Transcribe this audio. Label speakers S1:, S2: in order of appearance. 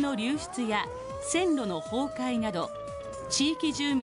S1: の流出や線路の崩壊など地域住民